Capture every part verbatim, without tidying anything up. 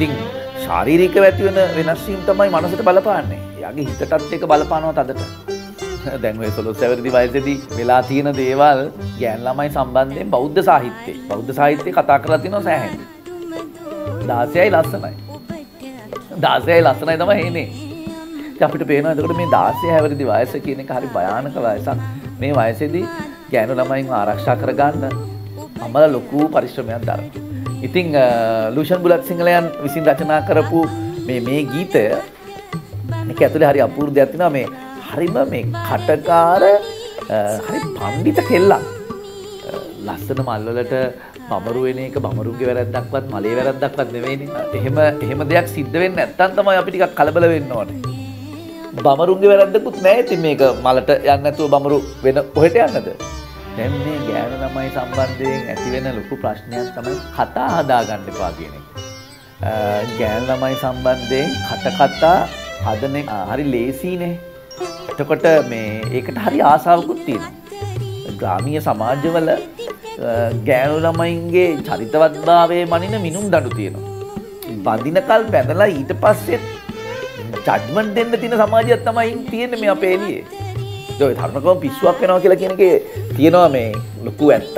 ඉතින් ශාරීරිකව ඇති වෙන වෙනස් වීම තමයි මනසට බලපාන්නේ. එයාගේ හිතටත් ඒක බලපානවා තදට. දැන් ඔය සොළොස් හැවිරිදි වයසේදී වෙලා තියෙන දේවල් ගෑන් ළමයි සම්බන්ධයෙන් බෞද්ධ සාහිත්‍යයේ බෞද්ධ සාහිත්‍යයේ කතා කරලා තිනවා සෑහෙන. දාසයයි ලස්සනයි. දාසයයි ලස්සනයි තමයි එන්නේ. ඉතින් අපිට පේනවා එතකොට මේ දාසය හැවිරිදි වයස කියන එක හරි භයානක වයසක්. මේ වයසේදී ගෑනු ළමයින්ව ආරක්ෂා කරගන්න අමල ලොකු පරිශ්‍රමයක් දරනවා. ඉතින් ලූෂන් බුලත් සිංහලයන් විසින් රචනා කරපු මේ මේ ගීතය මේක ඇතුලේ හරි අපූර්ව දෙයක් තියෙනවා. මේ හරිම මේ කටකාර හරි පඬිත කෙල්ලක්. ලස්සන මල් වලට බමරු වෙන එක බමරුගේ වැරද්දක්වත් මලේ වැරද්දක්වත් නෙවෙයිනේ. එහෙම එහෙම දෙයක් සිද්ධ වෙන්නේ නැත්නම් තමයි අපි ටිකක් කලබල වෙන්න ඕනේ. බමරුගේ වැරද්දකුත් නැහැ. ඉතින් මේක මලට යන්නේ නැතුව බමරු වෙන කොහෙට යන්නද? දැන් මේ ගෑනු ළමයි සම්බන්ධයෙන් ඇති වෙන ලොකු ප්‍රශ්නයක් තමයි කතා හදාගන්න එපා කියන එක. ගෑනු ළමයි සම්බන්ධයෙන් කට කතා හදන එක හරි ලේසියිනේ. එතකොට මේ ඒකට හරි ආසාවකුත් තියෙනවා. ග්‍රාමීය සමාජවල ගෑනු ළමයින්ගේ චරිතවත්භාවයේ මනින මිනුම් දඬු තියෙනවා. බඳිනකල් බැඳලා ඊට පස්සේ ජජ්මන්ට් දෙන්න තියෙන සමාජයක් තමයි තියෙන්නේ මේ අපේ එළියේ. ඒ ධර්මකම පිස්සුවක් වෙනවා කියලා කියන එකේ තියෙනවා මේ ලොකු ඇත්තක්.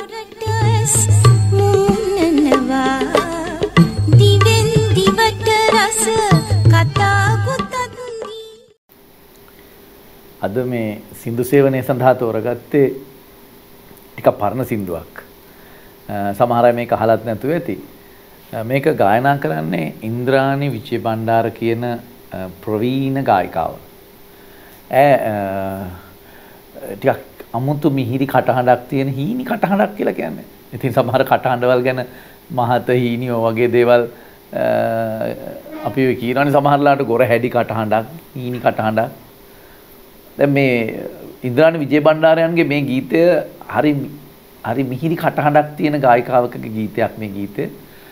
අද මේ සින්දු සේවනයේ සඳහා තෝරගත්තේ ටිකක් පරණ සින්දුවක්. සමහර අය මේක අහලත් නැතුව ඇති. මේක ගායනා කරන්නේ ඉන්ද්‍රාණි විජය බණ්ඩාර කියන ප්‍රවීණ ගායිකාව. ඈ ටිකක් අමුතු මිහිරි කටහඬක් තියෙන හීනි කටහඬක් කියලා කියන්නේ. ඉතින් සමහර කටහඬවල් ගැන මහත හීනියෝ වගේ දේවල් අපි කියනවානේ සමහරලාට ගොර හැඩි කටහඬක් හීනි කටහඬක්. දැන් මේ ඉන්ද්‍රාණි විජය බණ්ඩාරයන්ගේ මේ ගීතය හරි හරි මිහිරි කටහඬක් තියෙන ගායිකාවකගේ ගීතයක් මේ ගීතය.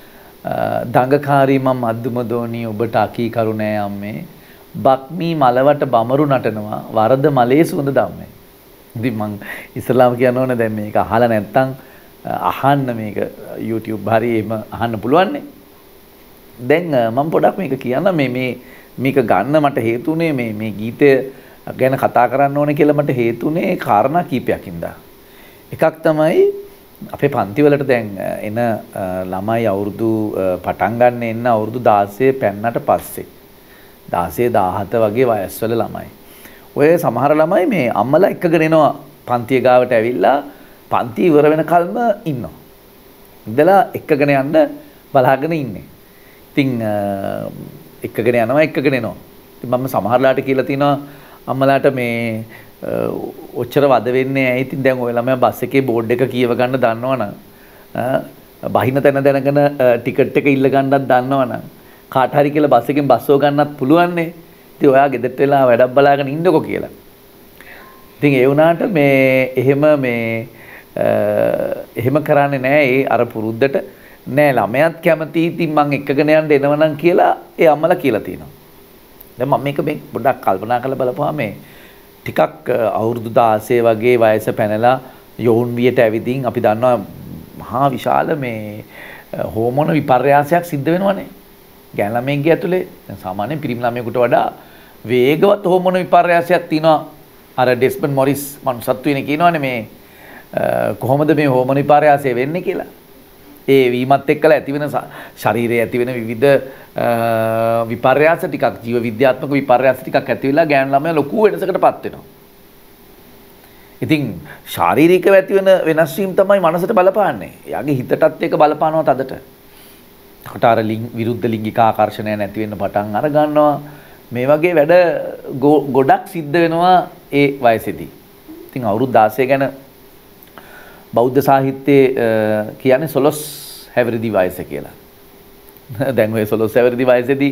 දඟකාරී මම අද්දුම දෝනි ඔබට අකී කරුණෑ අම්මේ බක්මී මලවට බමරු නටනවා වරද මලේ සුවඳ ධම්මේ. ඉතින් මං ඉස්ලාම කියන්න ඕනේ දැන් මේක අහලා නැත්තම් අහන්න මේක YouTube හරි එහෙම අහන්න පුළුවන් නේ. දැන් මම පොඩක් මේක කියන්න මේ මේ මේක ගන්න මට හේතුනේ මේ මේ ගීතය ගැන කතා කරන්න ඕනේ කියලා මට හේතුනේ කාරණා කීපයකින්ද. එකක් තමයි අපේ පන්තිවලට දැන් එන ළමයි අවුරුදු පටන් ගන්න එන්න අවුරුදු දාසය පෙන්නට පස්සේ දාසය දාහත වගේ වයස්වල ළමයි. ඔය සමහර ළමයි මේ අම්මලා එක්කගෙන එනවා පන්තිය ගාවට ඇවිල්ලා පන්ති ඉවර වෙනකල්ම ඉන්නවා. ඉඳලා එක්කගෙන යන්න බලාගෙන ඉන්නේ. ඉතින් එක්කගෙන යනවා එක්කගෙන එනවා. ඉතින් මම සමහරලාට කියලා තිනවා අම්මලාට මේ ඔච්චර වද වෙන්නේ ඇයි? ඉතින් දැන් ඔය ළමයා බස් එකේ බෝඩ් එක කියව ගන්න දන්නවනම් බහින තැන දැනගෙන ටිකට් එක ඉල්ල ගන්නත් දන්නවනම් කාට හරි කියලා බස් එකෙන් බස්සව ගන්නත් පුළුවන් නේ. ඉතින් ඔයා ගෙදරට වෙලා වැඩක් බලාගෙන ඉන්නකෝ කියලා. ඉතින් ඒ වුණාට මේ එහෙම මේ එහෙම කරන්නේ නැහැ. ඒ අර පුරුද්දට නෑ ළමයාත් කැමති. ඉතින් මං එක්කගෙන යන්න එනවනම් කියලා ඒ අම්මලා කියලා තියෙනවා. දැන් මම මේක මේ පොඩ්ඩක් කල්පනා කරලා බලපුවා මේ ටිකක් අවුරුදු දාසය වගේ වයස පැනලා යෝන් වියට ඇවිදින් අපි දන්නවා මහා විශාල මේ හෝමෝන විපර්යාසයක් සිද්ධ වෙනවනේ. ගෑන් ළමයින්ගේ ඇතුලේ දැන් සාමාන්‍යයෙන් පිරිමි ළමයෙකුට වඩා වේගවත් හෝමෝන විපර්යාසයක් තියෙනවා. අර ඩෙස්මන්ඩ් මොරිස් මනුස්සත්වයිනේ කියනවනේ මේ කොහොමද මේ හෝමෝන විපර්යාසය වෙන්නේ කියලා. ඒ වීමත් එක්කලා ඇතිවෙන ශරීරයේ ඇතිවෙන විවිධ විපර්යාස ටිකක් ජීව විද්‍යාත්මක විපර්යාස ටිකක් ඇති වෙලා ගෑනු ළමයා ලොකු වෙනසකටපත් වෙනවා. ඉතින් ශාරීරිකව ඇතිවෙන වෙනස් වීම තමයි මනසට බලපාන්නේ. එයාගේ හිතටත් ඒක බලපානවා තදට. එතකොට අර විරුද්ධ ලිංගික ආකර්ෂණය නැති වෙන්න පටන් අර ගන්නවා. මේ වගේ වැඩ ගොඩක් සිද්ධ වෙනවා ඒ වයසේදී. ඉතින් අවුරුදු දාසය ගැන බෞද්ධ සාහිත්‍යයේ කියන්නේ සොළොස් හැවිරිදි වයස කියලා. දැන් ඔය සොළොස් හැවිරිදි වයසේදී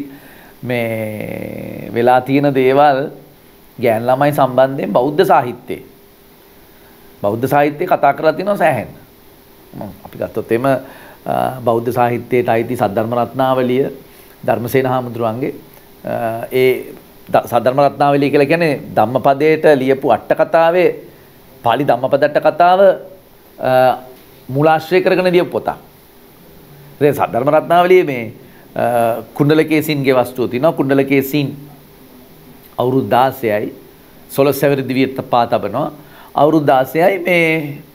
මේ වෙලා තියෙන දේවල් ගෑන් ළමයි සම්බන්ධයෙන් බෞද්ධ සාහිත්‍යයේ බෞද්ධ සාහිත්‍යයේ කතා කරලා තියෙනවා සෑහෙන. අපි ගත්තොත් එම බෞද්ධ සාහිත්‍යයට අයිති සද්ධර්ම රත්නාවලිය ධර්මසේන හාමුදුරුවන්ගේ ඒ සද්ධර්ම රත්නාවලිය කියලා කියන්නේ ධම්මපදයට ලියපු අට කතාවේ පාලි ධම්මපද අට කතාව මූලාශ්‍රය කරගෙන ලියපු පොතක්. ඒ සද්ධර්ම රත්නාවලියේ මේ කුණ්ඩලකේසින්ගේ වස්තුව තියෙනවා. කුණ්ඩලකේසින් අවුරුදු දාසයයි සොළොස් හැවිරි දිවියට පා තබනවා. අවුරුදු දාසයයි මේ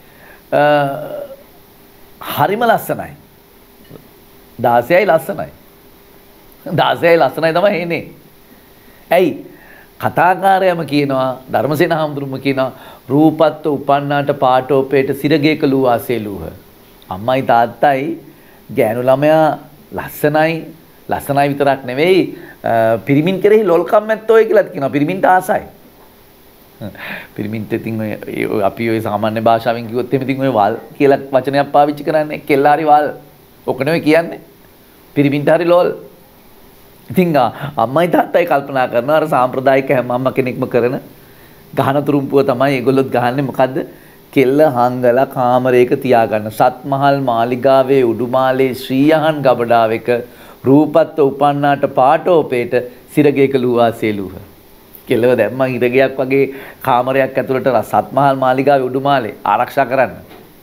හරිම ලස්සනයි. දාසයයි ලස්සනයි. දාසයයි ලස්සනයි තමයි එන්නේ. ඇයි? කතාකාරයම කියනවා ධර්මසේන හාමුදුරුවෝ කියනවා රූපත්ව උපන්නාට පාටෝපේට සිරගේක ලූ ආසේලූහ. අම්මයි තාත්තයි ගෑනු ළමයා ලස්සනයි ලස්සනයි විතරක් නෙවෙයි පිරිමින් කෙරෙහි ලොල්කම් ඇත්තෝයි කියලාත් කියනවා. පිරිමින්ට ආසයි. පිරිමින්ට ඉතින් ඔය අපි ඔය සාමාන්‍ය භාෂාවෙන් කිව්වොත් එහෙම ඉතින් ඔය වල් කියලා වචනයක් පාවිච්චි කරන්නේ කෙල්ල හරි වල්. ඔක නෙවෙයි කියන්නේ. පිරිමින්ට හරි ලෝල්. ඉතින් අම්මයි තාත්තයි කල්පනා කරනවා අර සාම්ප්‍රදායික හැම අම්ම කෙනෙක්ම කරන ගහන තුරුම්පුව තමයි ඒගොල්ලොත් ගහන්නේ මොකද්ද? කෙල්ල හංගලා කාමරයක තියාගන්න. සත්මහල් මාලිගාවේ උඩුමාලේ ශ්‍රීයහන් ගබඩාවක රූපත්ව උපන්නාට පාටෝපේට සිරගේක ලුවාසේලුහ. කෙල්ලව දැම්මා හිරගයක් වගේ කාමරයක් ඇතුළට සත්මහල් මාලිගාවේ උඩුමාලේ ආරක්ෂා කරන්න.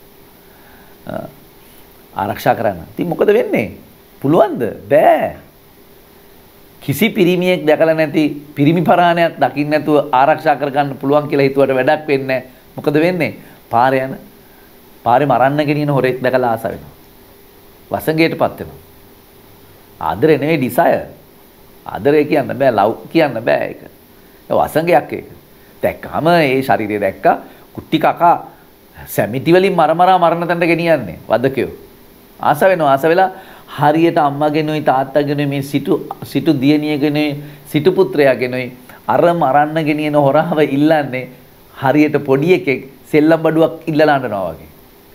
ආරක්ෂා කරන්න. ඉතින් මොකද වෙන්නේ? පුළුවන්ද? බෑ. කිසි පිරිමියෙක් දැකලා නැති පිරිමි පරාණයක් දකින්න නැතුව ආරක්ෂා කරගන්න පුළුවන් කියලා හිතුවට වැඩක් වෙන්නේ නැහැ. මොකද වෙන්නේ? පාරේ යන පාරේ මරන්න ගෙනියන හොරෙක් දැකලා ආස වෙනවා. වසඟයටපත් වෙනවා. ආදරේ නෙවෙයි ඩිසයර්. ආදරේ කියන්න බෑ, ලව් කියන්න බෑ ඒක. ඒ වසඟයක් ඒක. දැක්කම ඒ ශරීරය දැක්කා කුට්ටි කකා සැමිටි වලින් මරමරා මරණ තැනට ගෙනියන්නේ වදකයෝ. ආස වෙනවා. ආස වෙලා හරියට අම්මාගෙනුයි තාත්තාගෙනුයි මේ සිටු සිටු දියණියගෙනුයි සිටු පුත්‍රයාගෙනුයි අර මරන්න ගෙනියන හොරාව ඉල්ලන්නේ හරියට පොඩි එකෙක් සෙල්ලම් බඩුවක් ඉල්ලලා අඬනවා වගේ.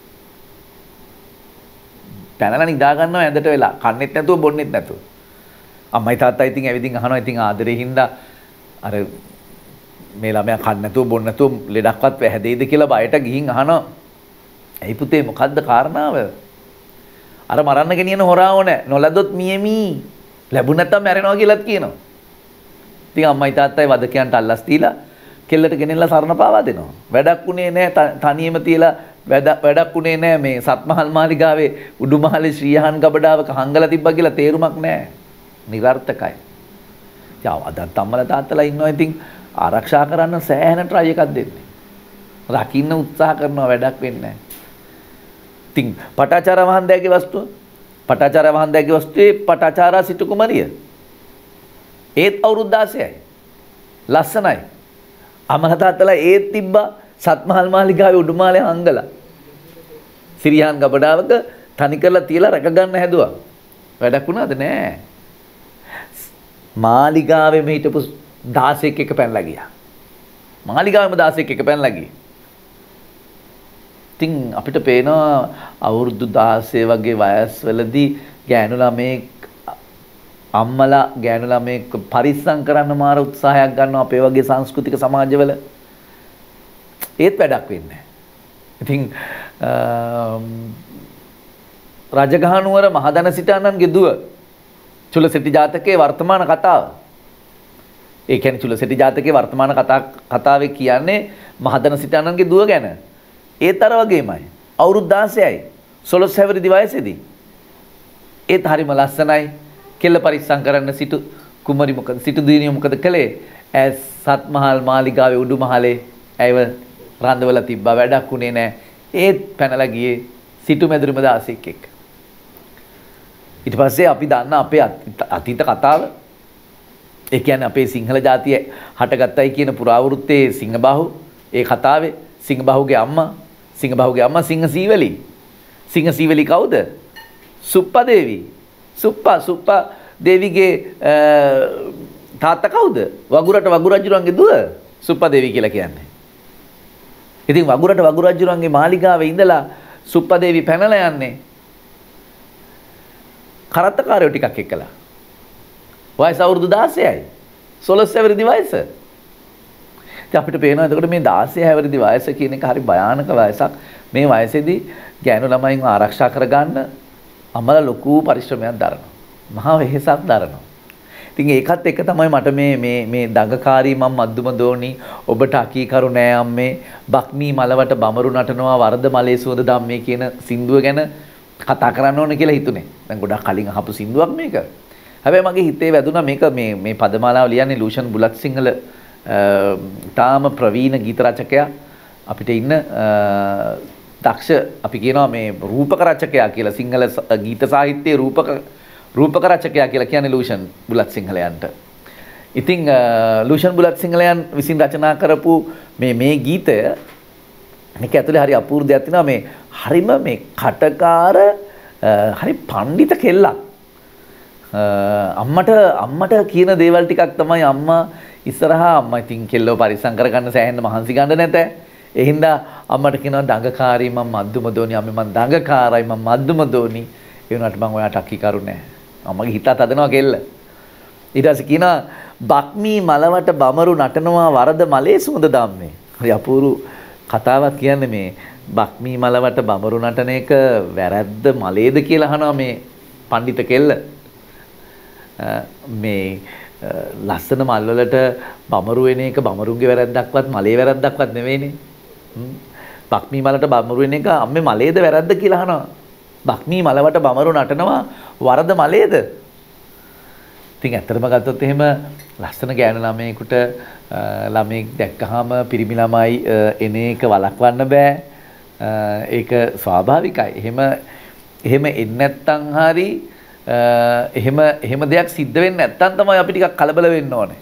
පැනලා නිදා ගන්නවා ඇඳට වෙලා කන්නෙත් නැතුව බොන්නෙත් නැතුව. අම්මයි තාත්තයි ඉතින් ඇවිදින් අහනවා ඉතින් ආදරේ හින්දා අර මේ ළමයා කන්න නැතුව බොන්න නැතුව ලෙඩක්වත් වැහැදෙයිද කියලා බයට ගිහින් අහනවා. "ඇයි පුතේ මොකද්ද කාරණාව?" අර මරන්න ගෙනියන හොරා ඕනේ. නොලදොත් මියමි. ලැබුණ නැත්තම් මැරෙනවා කියලාත් කියනවා. ඉතින් අම්මයි තාත්තයි වදකයන්ට අල්ලස් දීලා කෙල්ලට ගෙනෙල්ලා සරණ පාවා දෙනවා. වැඩක් උනේ නැහැ තනියම තියලා වැඩක් උනේ නැහැ මේ සත්මහල් මාලිගාවේ උඩුමහලේ ශ්‍රීයහන් ගබඩාවක හංගලා තිබ්බා කියලා තේරුමක් නැහැ. නිර්ර්ථකයි. යා අදත් අම්මලා තාත්තලා ඉන්නවා ඉතින් ආරක්ෂා කරන්න සෑහෙන try එකක් දෙන්නේ. රකින්න උත්සාහ කරනවා වැඩක් වෙන්නේ නැහැ. ඉතින් පටාචාරා වහන්දෑගේ වස්තුව පටාචාරා වහන්දෑගේ වස්තුවේ පටාචාරා සිටු කුමරිය ඒත් අවුරුදු දාසයයි ලස්සනයි අමල තාත්තලා ඒත් තිබ්බා සත්මහල් මාලිගාවේ උඩුමාලේ හංගලා සිරියහන් ගබඩාවක තනි කරලා තියලා රැක ගන්න හැදුවා වැඩක් වුණාද නෑ මාලිගාවෙම හිටපු දාසෙක් එක පැනලා ගියා මාලිගාවෙම දාසෙක් එක පැනලා ගියා ඉතින් අපිට පේනවා අවුරුදු දාසය වගේ වයස්වලදී ගෑනු ළමෙක් අම්මලා ගෑනු ළමෙක් පරිස්සම් කරන්න මාර උත්සාහයක් ගන්නවා අපේ වගේ සංස්කෘතික සමාජවල ඒත් වැඩක් වෙන්නේ නැහැ. ඉතින් රජගහනුවර මහදන සිටානන්ගේ දුව චුලසෙට්ටි ජාතකයේ වර්තමාන කතාව. ඒ කියන්නේ චුලසෙට්ටි ජාතකයේ වර්තමාන කතා කතාවේ කියන්නේ මහදන සිටානන්ගේ දුව ගැන. ඒත් අර වගේමයි. අවුරුදු දාසයයි. සොළොස් හැවිරිදි වයසේදී. ඒත් හරිම ලස්සනයි. කෙල්ල පරිස්සම් කරන්න සිටු කුමරි මොකද සිටු දිනිය මොකද කළේ? ඇස් සත්මහල් මාලිගාවේ උඩුමහලේ ඇයව රඳවලා තිබ්බා වැඩක් උනේ නැහැ. ඒත් පැනලා ගියේ සිටු මැදුරුම දාසෙක් එක්ක. ඊට පස්සේ අපි දන්න අපේ අතීත කතාව. ඒ කියන්නේ අපේ සිංහල ජාතිය හටගත්තයි කියන පුරාවෘත්තයේ සිංහබාහු ඒ කතාවේ සිංහබාහුගේ අම්මා සිංහබාහුගේ අම්මා සිංහ සීවලි. සිංහ සීවලි කවුද? සුප්පා දේවි. සුප්පා සුප්පා දේවිගේ තාත්තා කවුද? වගුරට වගුරජුරන්ගේ දුව සුප්පා දේවි කියලා කියන්නේ. ඉතින් වගුරට වගුරජුරන්ගේ මාලිගාවේ ඉඳලා සුප්පා දේවි පැනලා යන්නේ කරත්තකාරයෝ ටිකක් එක්කලා. වයස අවුරුදු දාසයයි. සොළොස් හැවිරිදි වයස. ඉතින් අපිට පේනවා එතකොට මේ දාසය හැවිරිදි වයස කියන එක හරි භයානක වයසක්. මේ වයසේදී ගෑනු ළමයින්ව ආරක්ෂා කරගන්න අම්මලා ලොකු පරිශ්‍රමයක් දරනවා. මහා වෙහෙසක් දරනවා. ඉතින් ඒකත් එක්ක තමයි මට මේ මේ මේ දඟකාරී මම් මද්දුම දෝනි ඔබට අකීකරු නෑ අම්මේ බක්මී මලවට බමරු නටනවා වරද මලේ සුවඳ ධම්මේ කියන සින්දුව ගැන කතා කරන්න ඕන කියලා හිතුනේ. දැන් ගොඩක් කලින් අහපු සින්දුවක් මේක. හැබැයි මගේ හිතේ වැදුනා මේක මේ මේ පදමාලාව ලියන්නේ ලූෂන් බුලත් සිංහල තාම ප්‍රවීණ ගීත රචකයා අපිට ඉන්න දක්ෂ අපි කියනවා මේ රූපක රචකයා කියලා සිංහල ගීත සාහිත්‍යයේ රූපක රූපක රචකයා කියලා කියන්නේ ලූෂන් බුලත් සිංහලයන්ට. ඉතින් ලූෂන් බුලත් සිංහලයන් විසින් රචනා කරපු මේ මේ ගීතය මේක ඇතුලේ හරි අපූර්ව දෙයක් තියෙනවා මේ හරිම මේ කටකාර හරි පඬිත කෙල්ලක්. අම්මට අම්මට කියන දේවල් ටිකක් තමයි අම්මා ඉස්සරහා අම්මා ඉතින් කෙල්ලව පරිස්සම් කරගන්න සෑහෙන්න මහන්සි ගන්න නැත. ඒ හින්දා අම්මට කියනවා දඟකාරී මම මද්දුම දෝනි අම්මේ මම දඟකාරයි මම මද්දුම දෝනි. ඒ වුණාට මම ඔයාට අක්කි කරු නෑ. අම්මගේ හිතත් හදනවා කෙල්ල. ඊට පස්සේ කියනවා බක්මී මලවට බමරු නටනවා වරද මලේ සුවඳ ධම්මේ. හරි අපූර්ව කතාවක් කියන්නේ මේ බක්මී මලවට බමරු නටන එක වැරද්ද මලේද කියලා අහනවා මේ පඬිත කෙල්ල. මේ ලස්සන මල් වලට බමරු වෙන එක බමරුන්ගේ වැරද්දක්වත් මලේ වැරද්දක්වත් නෙවෙයිනේ. බක්මී මලට බමරු වෙන එක අම්මේ මලේද වැරද්ද කියලා අහනවා. බක්මී මලවට බමරු නටනවා වරද මලේද? ඉතින් ඇත්තටම ගත්තොත් එහෙම ලස්සන ගෑනු ළමයෙකුට ළමයෙක් දැක්කහම පිරිමි ළමයි එන එක වළක්වන්න බෑ. ඒක ස්වාභාවිකයි. එහෙම එහෙම එන්නේ නැත්තම් හරි එහෙම එහෙම දෙයක් සිද්ධ වෙන්නේ නැත්තම් තමයි අපි ටිකක් කලබල වෙන්න ඕනේ.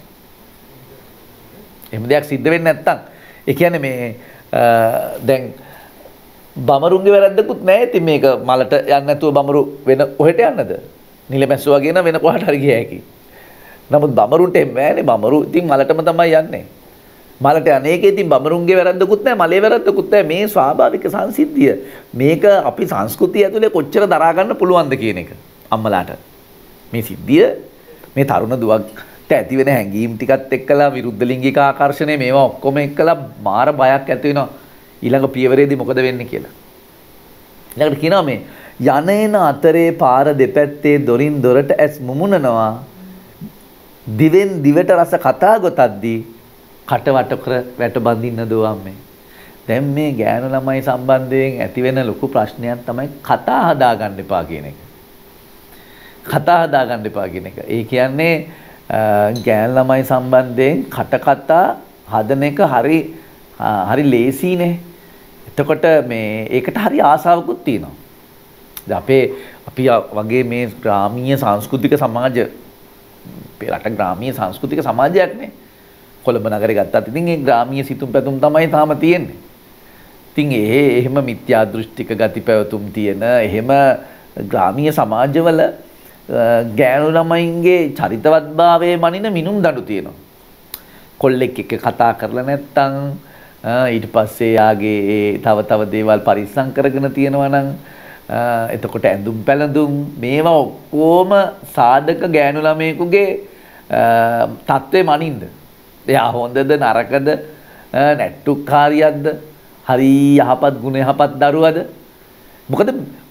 එහෙම දෙයක් සිද්ධ වෙන්නේ නැත්තම් ඒ කියන්නේ මේ දැන් බමරුන්ගේ වැරද්දකුත් නැහැ. ඉතින් මේක මලට යන්නේ නැතුව බමරු වෙන කොහෙට යන්නද? නිලමැස්සෝ වගේ නම් වෙන කොහට හරි ගිය හැකි. නමුත් බමරුන්ට එම් බෑනේ. බමරු ඉතින් මලටම තමයි යන්නේ. මලට අනේකේ ඉතින් බමරුන්ගේ වැරද්දකුත් නැහැ, මලේ වැරද්දකුත් නැහැ. මේ ස්වාභාවික සංසිද්ධිය. මේක අපි සංස්කෘතිය ඇතුලේ කොච්චර දරා ගන්න පුළුවන්ද කියන එක. අම්මලාට මේ සිද්ධිය මේ තරුණ දුවක්ට ඇති වෙන හැඟීම් ටිකත් එක්කලා විරුද්ධ ලිංගික ආකර්ෂණය මේවා ඔක්කොම එක්කලා මාර බයක් ඇති වෙනවා ඊළඟ පියවරේදී මොකද වෙන්නේ කියලා. ඊළඟට කියනවා මේ යන අතරේ පාර දෙපැත්තේ දොරින් දොරට ඇස් මුමුණනවා දිවෙන් දිවට රස කතා ගොතද්දී කට වට කර වැට බඳින්න දෝ අම්මේ. දැන් මේ ගෑනු ළමයි සම්බන්ධයෙන් ඇති වෙන ලොකු ප්‍රශ්නයක් තමයි කතා හදා ගන්න එපා කියන එක. කතා හදා ගන්න එපා කියන එක. ඒ කියන්නේ ගෑනු ළමයි සම්බන්ධයෙන් කට කතා හදන එක හරි හරි ලේසිනේ. එතකොට මේ ඒකට හරි ආසාවකුත් තියෙනවා. දැන් අපේ අපි වගේ මේ ග්‍රාමීය සංස්කෘතික සමාජ අපේ රට ග්‍රාමීය සංස්කෘතික සමාජයක්නේ. කොළඹ නගරේ ගත්තත් ඉතින් ඒ ග්‍රාමීය සිතුම් පැතුම් තමයි තාම තියෙන්නේ. ඉතින් ඒ එහෙම මිත්‍යා දෘෂ්ටික ගති පැවතුම් තියෙන එහෙම ග්‍රාමීය සමාජවල ගෑනු ළමයින්ගේ චරිතවත්භාවයේ මනින මිනුම් දඬු තියෙනවා. කොල්ලෙක් එක්ක කතා කරලා නැත්තම් ඊට පස්සේ යාගේ තව තව දේවල් පරිස්සම් කරගෙන තියෙනවා නම් එතකොට ඇඳුම් පැළඳුම් මේවා ඔක්කොම සාධක ගෑනු ළමයෙකුගේ තත්ත්වේ මනින්ද. එයා හොඳද නරකද නැට්ටුකාරියක්ද හරි යහපත් ගුණ යහපත් දරුවද? මොකද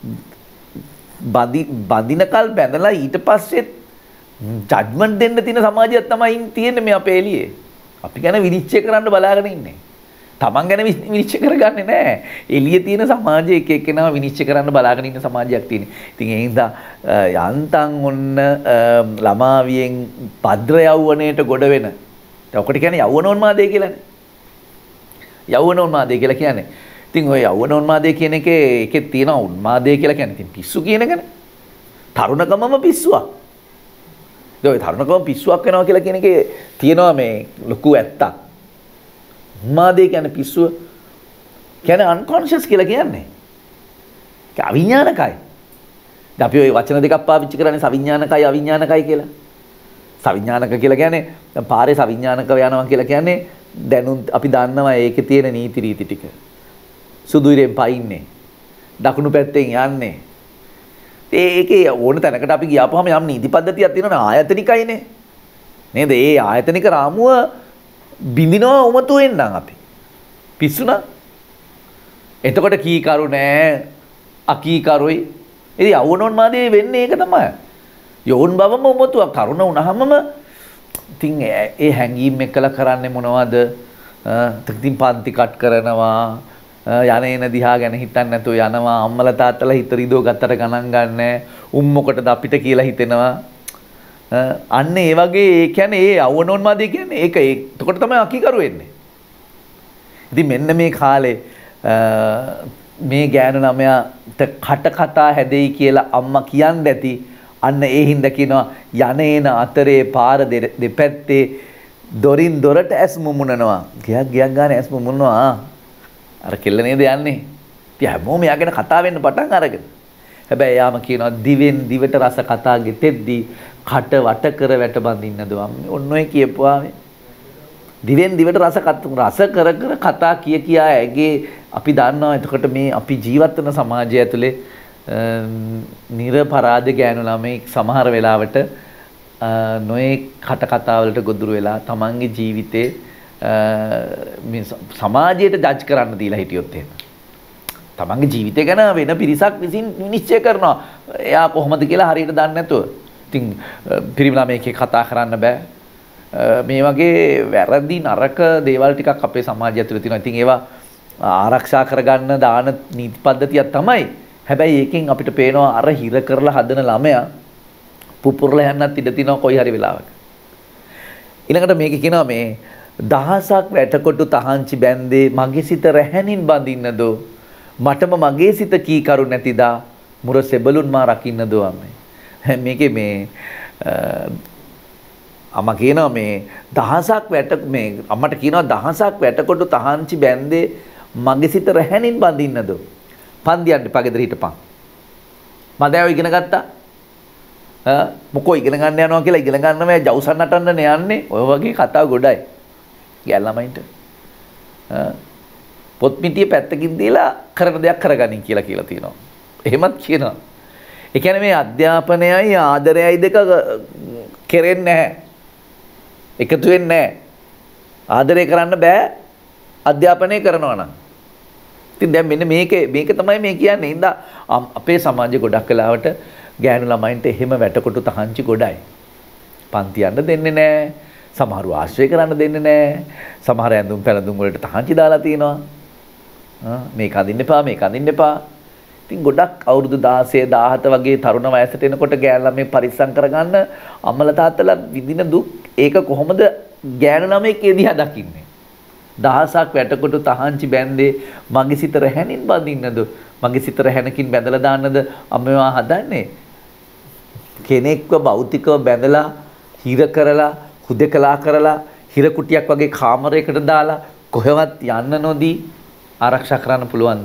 බදි බදිනකල් බැඳලා ඊට පස්සේ ජජ්මන්ට් දෙන්න තියෙන සමාජයක් තමයි තියෙන්නේ මේ අපේ එළියේ. අපි ගැන විනිශ්චය කරන්න බලාගෙන ඉන්නේ. Taman ගැන විනිශ්චය කරගන්නේ නැහැ. එළියේ තියෙන සමාජයේ එක එක්කෙනාව විනිශ්චය කරන්න බලාගෙන ඉන්න සමාජයක් තියෙන්නේ. ඉතින් ඒ හින්දා යන්තම් ඔන්න ළමාවියෙන් භද්‍ර යෞවනයේට ගොඩ වෙන. දැන් ඔකට කියන්නේ යෞවනෝන්මාදය කියලානේ. යෞවනෝන්මාදය කියලා කියන්නේ. ඉතින් ඔය යෞවනෝන්මාදය කියන එකේ එකේ තියෙන උන්මාදය කියලා කියන්නේ ඉතින් පිස්සු කියන එකනේ. තරුණකමම පිස්සුවක්. දැන් ඔය තරුණකම පිස්සුවක් වෙනවා කියලා කියන එකේ තියෙනවා මේ ලොකු ඇත්තක්. උන්මාදය කියන්නේ පිස්සුව. කියන්නේ අන්කොන්ෂස් කියලා කියන්නේ. ඒක අවිඥානිකයි. දැන් අපි ওই වචන දෙකක් පාවිච්චි කරන්නේ සවිඥානිකයි අවිඥානිකයි කියලා. සවිඥානික කියලා කියන්නේ දැන් පාරේ සවිඥානිකව යනවා කියලා කියන්නේ දැනුම් අපි දන්නවා ඒකේ තියෙන නීති රීති ටික. සුදු ඉරෙන් පයින්නේ. දකුණු පැත්තෙන් යන්නේ. ඒකේ ඕන තැනකට අපි ගියාපුවාම යම් නීති පද්ධතියක් තියෙනවා ආයතනිකයිනේ. නේද? ඒ ආයතනික රාමුව බින්දිනවා උමතු වෙන්නම් අපි. පිස්සුනා. එතකොට කීකරු නෑ අකීකරුයි. ඉතින් යවුනෝන්මාදේ වෙන්නේ ඒක තමයි. යෝන් බවම උමතුවක් කරුණ වුණාමම ඉතින් ඒ හැංගීම් එක්කලා කරන්නේ මොනවද? ඉතින් පන්ති කට් කරනවා. යන එන දිහා ගැන හිතන්නේ නැතුව යනවා. අම්මලා තාත්තලා හිත රිදෝ ගත්තට ගණන් ගන්නෑ. උන් මොකටද අපිට කියලා හිතෙනවා. අන්න ඒ වගේ ඒ කියන්නේ ඒ අවනෝන්මාදී කියන්නේ ඒක එතකොට තමයි අකීකරු වෙන්නේ. ඉතින් මෙන්න මේ කාලේ මේ ගෑනු ළමයාට කට කතා හැදෙයි කියලා අම්මා කියන්නේ ඇති. අන්න ඒ හින්දා කියනවා යනේන අතරේ පාර දෙපැත්තේ දොරින් දොරට ඇස් මුමුණනවා. ගියක් ගියක් ගන්න ඇස් මුමුණනවා. අර කෙල්ල නේද යන්නේ. ඉතින් හැමෝම යාගෙන කතා වෙන්න පටන් අරගෙන. හැබැයි යාම කියනවා දිවෙන් දිවට රස කතා ගෙතෙද්දී කට වට කර වැට බඳින්නද අම්මේ. ඔන්න ඔය කියපුවාමේ. දිවෙන් දිවට රස රස කර කර කතා කිය කියා ඇගේ අපි දන්නවා. එතකොට මේ අපි ජීවත් වෙන සමාජය ඇතුලේ නිර්පරාද ගෑනු ළමයි සමහර වෙලාවට නොයේ කට කතා වලට ගොදුරු වෙලා තමන්ගේ ජීවිතේ මේ සමාජයට ජජ් කරන්න දීලා හිටියොත් එහෙම තමන්ගේ ජීවිතය ගැන වෙන පිරිසක් විසින් විනිශ්චය කරනවා. එයා කොහොමද කියලා හරියට දන්නේ නැතුව. ඉතින් පිරිමි ළමයෙක් කතා කරන්න බෑ. මේ වගේ වැරදි නරක දේවල් ටිකක් අපේ සමාජය ඇතුළේ තියෙනවා. ඉතින් ඒවා ආරක්ෂා කරගන්න දාන නීති පද්ධතියක් තමයි. හැබැයි ඒකෙන් අපිට පේනවා අර හිර කරලා හදන ළමයා පුපුරලා යන්නත් ඉඩ තියෙනවා කොයි හරි වෙලාවක. ඊළඟට මේක කියනවා මේ දහසක් වැටකොටු තහංචි බැන්දේ මගේ සිත රැහැනින් බඳින්නද මටම මගේ සිත කීකරු නැතිදා මුර සෙබළුන් මා රකින්නද අම්මේ. මේකේ මේ අම්මා කියනවා මේ දහසක් වැට මේ අම්මට කියනවා දහසක් වැටකොටු තහංචි බැන්දේ මගේ සිත රැහැනින් බඳින්නද. පන්දියන්ට පගෙදර හිටපන්. මම දැන් ඉගෙන ගත්තා. ඈ මොකෝ ඉගෙන ගන්න යනවා කියලා ඉගෙන ගන්න මේ ජවුසන් නටන්න යන්නේ. ඔය වගේ කතා ගොඩයි. ගෑල් ළමයින්ට. ඈ පොත් පිටිය පැත්තකින් දීලා කරන දෙයක් කරගනින් කියලා කියලා තියෙනවා. එහෙමත් කියනවා. ඒ කියන්නේ මේ අධ්‍යාපනයයි ආදරයයි දෙක කෙරෙන්නේ නැහැ. එකතු වෙන්නේ නැහැ. ආදරය කරන්න බෑ අධ්‍යාපනය කරනවා නම්. ඉතින් දැන් මෙන්න මේකේ මේක තමයි මේ කියන්නේ. ඉඳා අපේ සමාජයේ ගොඩක් වෙලාවට ගෑනු ළමයින්ට එහෙම වැටකොටු තහංචි ගොඩයි. පන්ති යන්න දෙන්නේ නැහැ. සමහරව ආශ්‍රය කරන්න දෙන්නේ නැහැ. සමහර ඇඳුම් පැළඳුම් වලට තහංචි දාලා තියෙනවා. ආ මේක අඳින්න එපා මේක අඳින්න එපා. ඉතින් ගොඩක් අවුරුදු දාසය දාහත වගේ තරුණ වයසට එනකොට ගෑනු ළමයි පරිස්සම් කරගන්න අම්මලා තාත්තලා විඳින දුක් ඒක කොහොමද ගෑනු ළමයෙක් ඒ දිහා දකින්නේ? දහසක් වැටකොටු තහංචි බැන්දේ මගේ සිත රැහැනින් බඳින්නද මගේ සිත රැහැනකින් බැඳලා දාන්නද අම්මවා හදන්නේ කෙනෙක්ව භෞතිකව බැඳලා හිර කරලා හුදකලා කරලා හිර කුටියක් වගේ කාමරයකට දාලා කොහෙවත් යන්න නොදී ආරක්ෂා කරන්න පුළුවන්ද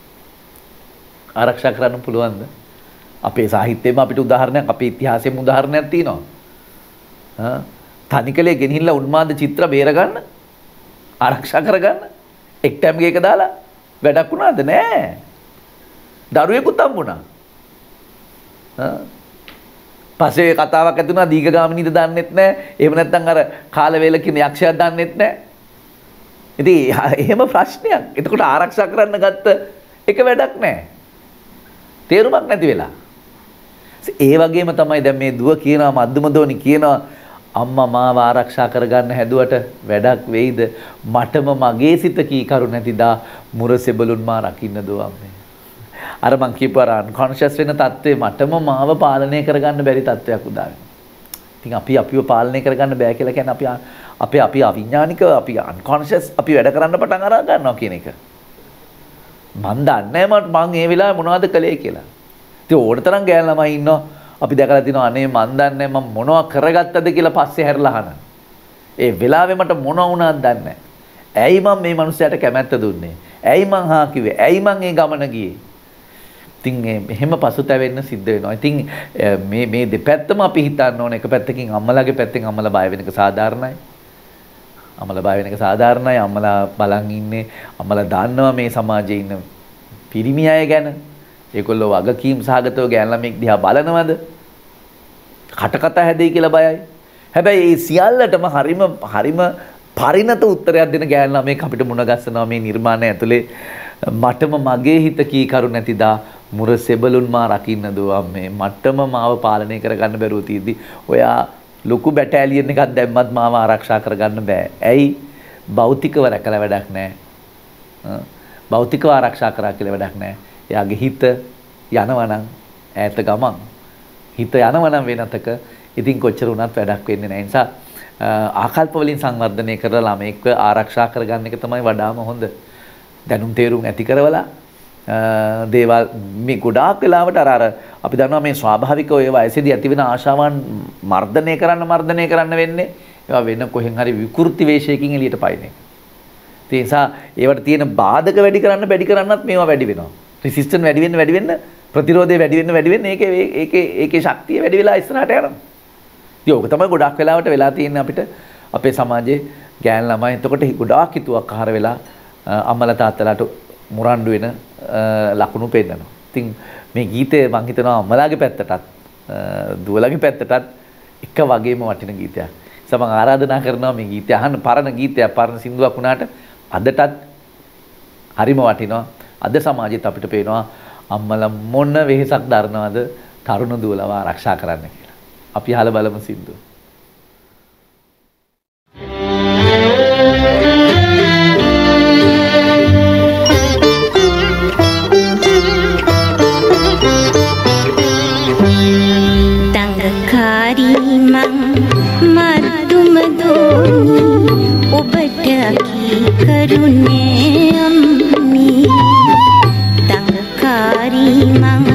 ආරක්ෂා කරන්න පුළුවන්ද අපේ සාහිත්‍යයේම අපිට උදාහරණයක් අපේ ඉතිහාසයේම උදාහරණයක් තියෙනවා තනිකලේ ගෙනහිල්ලා උන්මාද චිත්‍ර බේරගන්න ආරක්ෂා කරගන්න එක්ටම් ගේක දාලා වැඩක් වුණාද නෑ දරුවෙකුත් හම්බුණා හා පස්සේ කතාවක් ඇති වුණා දීඝගාමිනීද දන්නෙත් නෑ එහෙම නැත්නම් අර කාල වේල කියන යක්ෂයාද දන්නෙත් නෑ ඉතින් එහෙම ප්‍රශ්නයක් එතකොට ආරක්ෂා කරන්න ගත්ත එක වැඩක් නෑ තේරුමක් නැති වෙලා ඒ වගේම තමයි දැන් මේ දුව කියනවා මද්දුම දෝනි කියනවා අම්මා මාව ආරක්ෂා කරගන්න හැදුවට වැඩක් වෙයිද මටම මගේ සිත කීකරු නැතිදා මුර සෙබළුන් මා රකින්න දෝ අම්මේ අර මං කියපු අර අන්කොන්ෂස් වෙන තත්ත්වේ මටම මාව පාලනය කරගන්න බැරි තත්ත්වයක් උදා වෙනවා. ඉතින් අපි අපිව පාලනය කරගන්න බෑ කියලා කියන්නේ අපි අපේ අපි අවිඥානික අපි අන්කොන්ෂස් අපි වැඩ කරන්න පටන් අර ගන්නවා කියන එක. මන් දන්නේ මට මං ඒ වෙලාවේ මොනවද කළේ කියලා. ඉතින් ඕනතරම් ගෑනු ළමයි ඉන්නවා අපි දැකලා තිනවා අනේ මන් දන්නේ මම මොනවා කරගත්තද කියලා පස්සේ හැරලා අහනවා. ඒ වෙලාවේ මට මොන වුණාද දන්නේ නැහැ. ඇයි මම මේ මනුස්සයාට කැමැත්ත දුන්නේ? ඇයි මං හා කිව්වේ? ඇයි මං ඒ ගමන ගියේ? ඉතින් එහෙම පසුතැවෙන්න සිද්ධ වෙනවා. ඉතින් මේ මේ දෙපැත්තම අපි හිතන්න ඕන. එක පැත්තකින් අම්මලාගේ පැත්තෙන් අම්මලා බය වෙන එක සාධාරණයි. අම්මලා බය වෙන එක සාධාරණයි. අම්මලා බලන් ඉන්නේ අම්මලා දන්නවා මේ සමාජයේ ඉන්න පිරිමි අය ගැන. ඒගොල්ලෝ වගකීම් සහගතව ගෑනු ළමෙක් දිහා බලනවද? කටකතා හැදෙයි කියලා බයයි. හැබැයි මේ සියල්ලටම හරිම හරිම පරිණත උත්තරයක් දෙන ගෑනු ළමෙක් අපිට මුණ ගැස්සනවා මේ නිර්මාණය ඇතුලේ. මටම මගේ හිත කීකරු නැතිදා මුර සෙබළුන් මා රකින්න දුවා මේ මටම මාව පාලනය කරගන්න බැරුව තියෙද්දි ඔයා ලොකු බැටාලියන් එකක් දැම්මත් මාව ආරක්ෂා කරගන්න බෑ. ඇයි? භෞතිකව රැකලා වැඩක් නැහැ. භෞතිකව ආරක්ෂා කරා කියලා වැඩක් නැහැ. එයාගේ හිත යනවා නම් ඈත ගමන් හිත යනවා නම් වෙනතක ඉතින් කොච්චර වුණත් වැඩක් වෙන්නේ නැහැ. ඒ නිසා ආකල්ප වලින් සංවර්ධනය කරලා ළමෙක්ව ආරක්ෂා කරගන්න එක තමයි වඩාම හොඳ. දැනුම් තේරුම් ඇති කරවලා දේවල් මේ ගොඩාක් වෙලාවට අර අර අපි දන්නවා මේ ස්වාභාවික ඔය වයසේදී ඇතිවෙන ආශාවන් මර්ධනය කරන්න මර්ධනය කරන්න වෙන්නේ ඒවා වෙන කොහෙන් හරි විකෘති වේශයකින් එළියට පයින්නේ. ඒ නිසා ඒවට තියෙන බාධක වැඩි කරන්න වැඩි කරන්නත් මේවා වැඩි වෙනවා. රෙසිස්ටන්ස් වැඩි වෙන්න වැඩි වෙන්න ප්‍රතිරෝධය වැඩි වෙන්න වැඩි වෙන්න ඒකේ ඒකේ ඒකේ ශක්තිය වැඩි වෙලා ඉස්සරහට යනවා. ඉතින් ඕක තමයි ගොඩාක් වෙලාවට වෙලා තියෙන්නේ අපිට අපේ සමාජයේ ගෑන් ළමයි. එතකොට ගොඩාක් හිතුවක් අහර වෙලා අම්මලා තාත්තලාට මුරණ්ඩු වෙන ලකුණු පෙන්නනවා. ඉතින් මේ ගීතය මම හිතනවා අම්මලාගේ පැත්තටත් දුවලාගේ පැත්තටත් එක වගේම වටින ගීතයක්. සමන් ආරාධනා කරනවා මේ ගීතය අහන්න. පරණ ගීතයක්, පරණ සින්දුවක් වුණාට අදටත් හරිම වටිනවා. අද සමාජෙත් අපිට පේනවා අම්මලා මොන වෙහෙසක් දරනවද තරුණ දුවලව ආරක්ෂා කරන්න කියලා. අපි අහලා බලමු සින්දුව. ඔබට කරුණේ අම්මි තංගකාරී මං